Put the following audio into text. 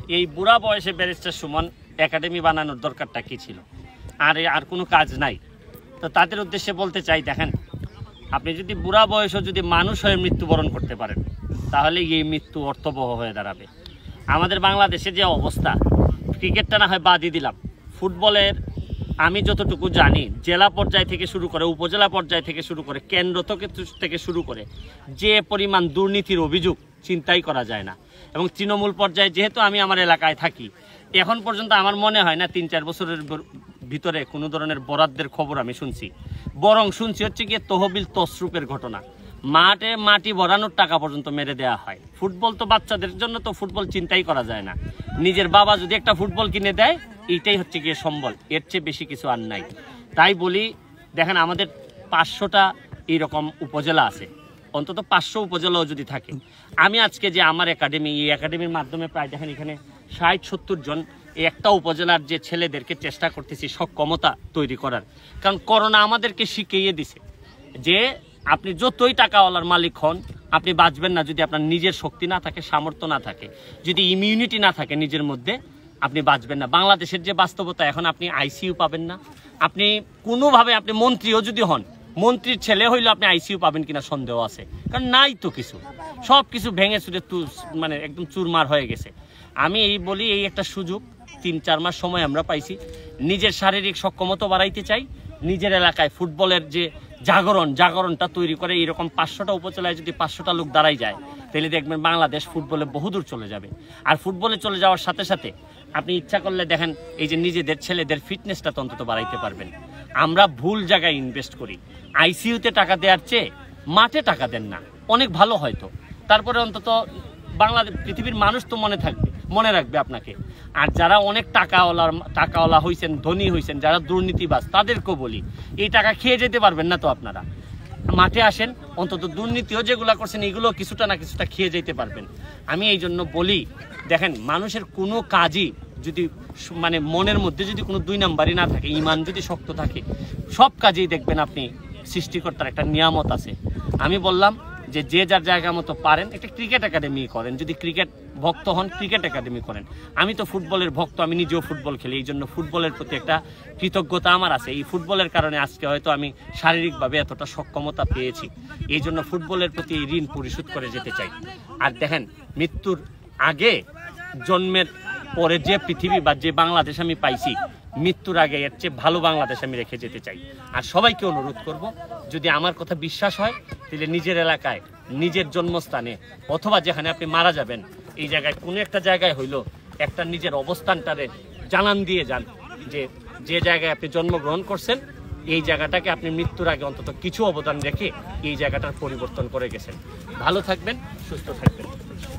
এই বুড়া বয়সে ব্যারিস্টার সুমন একাডেমি বানানোর দরকারটা কি ছিল? আর কোনো কাজ নাই। তো তাদের উদ্দেশ্যে বলতে চাই, দেখেন, আপনি যদি বুড়া বয়সও যদি মানুষ হয়ে মৃত্যুবরণ করতে পারেন, তাহলে এই মৃত্যু অর্থবহ হয়ে দাঁড়াবে। আমাদের বাংলাদেশে যে অবস্থা, ক্রিকেটটা না হয় বাদই দিলাম, ফুটবলের আমি যতটুকু জানি জেলা পর্যায় থেকে শুরু করে উপজেলা পর্যায় থেকে শুরু করে কেন্দ্র থেকে শুরু করে যে পরিমাণ দুর্নীতির অভিযোগ চিন্তাই করা যায় না। এবং তৃণমূল পর্যায়ে যেহেতু আমি আমার এলাকায় থাকি, এখন পর্যন্ত আমার মনে হয় না 3-4 বছরের ভিতরে কোনো ধরনের বরাদ্দের খবর আমি শুনছি। বরং শুনছি হচ্ছে গিয়ে তহবিল তসরুপের ঘটনা। মাঠে মাটি ভরানোর টাকা পর্যন্ত মেরে দেওয়া হয়। ফুটবল তো বাচ্চাদের জন্য, তো ফুটবল চিন্তাই করা যায় না। নিজের বাবা যদি একটা ফুটবল কিনে দেয়, এইটাই হচ্ছে গিয়ে সম্বল, এর চেয়ে বেশি কিছু আর নাই। তাই বলি, দেখেন, আমাদের 500টা এইরকম উপজেলা আছে, অন্তত 500 উপজেলাও যদি থাকে। আমি আজকে যে আমার একাডেমি, এই একাডেমির মাধ্যমে প্রায় দেখেন এখানে 60-70 জন এই একটা উপজেলার যে ছেলেদেরকে চেষ্টা করতেছি সক্ষমতা তৈরি করার। কারণ করোনা আমাদেরকে শিখিয়ে দিছে যে আপনি যতই টাকাওয়ালার মালিক হন, আপনি বাঁচবেন না যদি আপনার নিজের শক্তি না থাকে, সামর্থ্য না থাকে, যদি ইমিউনিটি না থাকে নিজের মধ্যে, আপনি বাঁচবেন না। বাংলাদেশের যে বাস্তবতা, এখন আপনি আইসিইউ পাবেন না। আপনি কোনোভাবে, আপনি মন্ত্রীও যদি হন, মন্ত্রীর ছেলে হইলে আপনি আইসিইউ পাবেন কিনা সন্দেহ আছে। কারণ নাই তো কিছু, সব কিছু ভেঙে চুরে মানে একদম চুরমার হয়ে গেছে। আমি এই বলি, এই একটা সুযোগ 3-4 মাস সময় আমরা পাইছি, নিজের শারীরিক সক্ষমতা বাড়াইতে চাই, নিজের এলাকায় ফুটবলের যে জাগরণটা তৈরি করে। এরকম 500টা উপজেলায় যদি 500টা লোক দাঁড়াই যায়, তাহলে দেখবেন বাংলাদেশ ফুটবলে বহুদূর চলে যাবে। আর ফুটবলে চলে যাওয়ার সাথে সাথে আপনি ইচ্ছা করলে দেখেন, এই যে নিজেদের ছেলেদের ফিটনেসটা তো অন্তত বাড়াইতে পারবেন। আমরা ভুল জায়গায় ইনভেস্ট করি। আইসিইউতে টাকা দেওয়ার চেয়ে মাঠে টাকা দেন না, অনেক ভালো হয়তো। তারপরে অন্তত বাংলাদেশ, পৃথিবীর মানুষ তো মনে রাখবে আপনাকে। আর যারা অনেক টাকাওয়ালা হয়েছেন, ধনী হয়েছেন, যারা দুর্নীতিবাজ, তাদেরকেও বলি, এই টাকা খেয়ে যেতে পারবেন না তো আপনারা। মাঠে আসেন, অন্তত দুর্নীতিও যেগুলো করছেন এগুলো কিছুটা না কিছুটা খেয়ে যেতে পারবেন। আমি এই জন্য বলি, দেখেন, মানুষের কোনো কাজই যদি মানে মনের মধ্যে যদি কোনো 2 নাম্বারই না থাকে, ইমান যদি শক্ত থাকে, সব কাজেই দেখবেন আপনি সৃষ্টিকর্তার একটা নিয়ামত আছে। আমি বললাম যে যার জায়গা মতো পারেন একটা ক্রিকেট একাডেমি করেন। যদি ক্রিকেট ভক্ত হন, ক্রিকেট একাডেমি করেন। আমি তো ফুটবলের ভক্ত, আমি নিজেও ফুটবল খেলি, এই জন্য ফুটবলের প্রতি একটা কৃতজ্ঞতা আমার আছে। এই ফুটবলের কারণে আজকে হয়তো আমি শারীরিকভাবে এতটা সক্ষমতা পেয়েছি, এই জন্য ফুটবলের প্রতি এই ঋণ পরিশোধ করে যেতে চাই। আর দেখেন, মৃত্যুর আগে, জন্মের পরে যে পৃথিবী বা যে বাংলাদেশ আমি পাইছি, মৃত্যুর আগে এর চেয়ে ভালো বাংলাদেশ আমি রেখে যেতে চাই। আর সবাইকে অনুরোধ করব, যদি আমার কথা বিশ্বাস হয়, তাহলে নিজের এলাকায়, নিজের জন্মস্থানে, অথবা যেখানে আপনি মারা যাবেন, এই জায়গায় কোনো একটা জায়গায় হইলো একটা নিজের অবস্থানটারে জানান দিয়ে যান যে জায়গায় আপনি জন্মগ্রহণ করছেন, এই জায়গাটাকে আপনি মৃত্যুর আগে অন্তত কিছু অবদান রেখে এই জায়গাটার পরিবর্তন করে গেছেন। ভালো থাকবেন, সুস্থ থাকবেন।